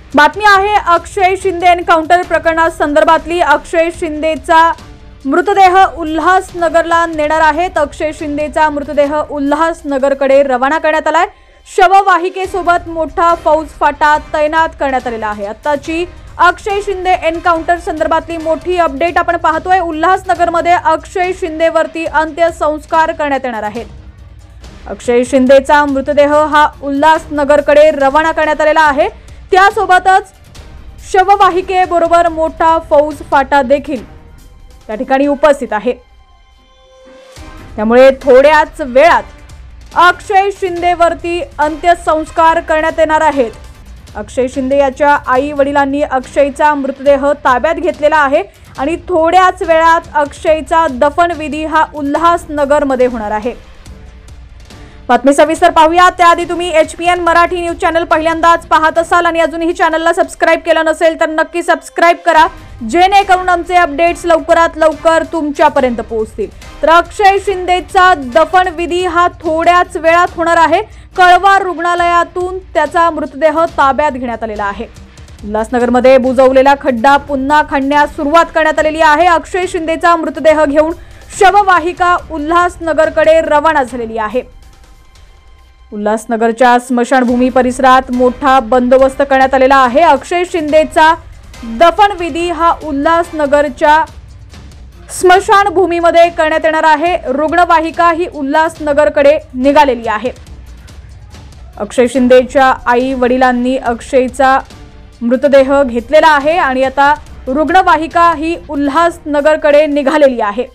बातमी आहे अक्षय शिंदे एन्काउंटर प्रकरणासंदर्भातली। अक्षय शिंदेचा मृतदेह उल्हासनगरला नेणार आहेत। अक्षय शिंदेचा मृतदेह उल्हासनगरकडे रवाना करण्यात आलाय। शववाहिकेसोबत मोठा फौज फाटा तैनात करण्यात आलेला आहे। आताची अक्षय शिंदे एन्काउंटर संदर्भातली मोठी अपडेट आपण पाहतोय। उल्हासनगरमध्ये अक्षय शिंदेवरती अंत्यसंस्कार करण्यात येणार आहेत। अक्षय शिंदेचा मृतदेह हा उल्हासनगरकडे रवाना करण्यात आलेला आहे। त्यासोबतच शववाहिकेबरोबर मोठा फौज फाटा देखील त्या ठिकाणी उपस्थित आहे। त्यामुळे थोड्याच वेळात अक्षय शिंदेवरती अंत्यसंस्कार करण्यात येणार आहेत। अक्षय शिंदे याच्या आई वडिलांनी अक्षयचा मृतदेह ताब्यात घेतलेला आहे आणि थोड्याच वेळात अक्षयचा दफनविधी हा उल्हासनगरमध्ये होणार आहे। बातमी सविस्तर पाहूया त्याआधी तुम्ही HPN मराठी न्यूज चॅनल पहिल्यांदाच पाहत असाल आणि अजूनही चॅनलला सबस्क्राइब केलं नसेल तर नक्की सबस्क्राइब करा, जेणेकरून आमचे अपडेट्स लवकरात लवकर तुमच्यापर्यंत पोहोचतील। तर अक्षय शिंदेचा दफनविधी हा थोड्याच वेळात होणार आहे। कळवा रुग्णालयातून त्याचा मृतदेह ताब्यात घेण्यात आलेला आहे। उल्हासनगरमध्ये बुजवलेला खड्डा पुन्हा खणण्यास सुरुवात करण्यात आलेली आहे। अक्षय शिंदेचा मृतदेह घेऊन शववाहिका उल्हासनगरकडे रवाना झालेली आहे। उल्हासनगरच्या स्मशानभूमी परिसरात मोठा बंदोबस्त करण्यात आलेला आहे। अक्षय शिंदेचा दफनविधी हा उल्हासनगरच्या स्मशानभूमीमध्ये करण्यात येणार आहे। रुग्णवाहिका ही उल्हासनगरकडे निघालेली आहे। अक्षय शिंदेच्या आई वडिलांनी अक्षयचा मृतदेह घेतलेला आहे आणि आता रुग्णवाहिका ही उल्हासनगरकडे निघालेली आहे।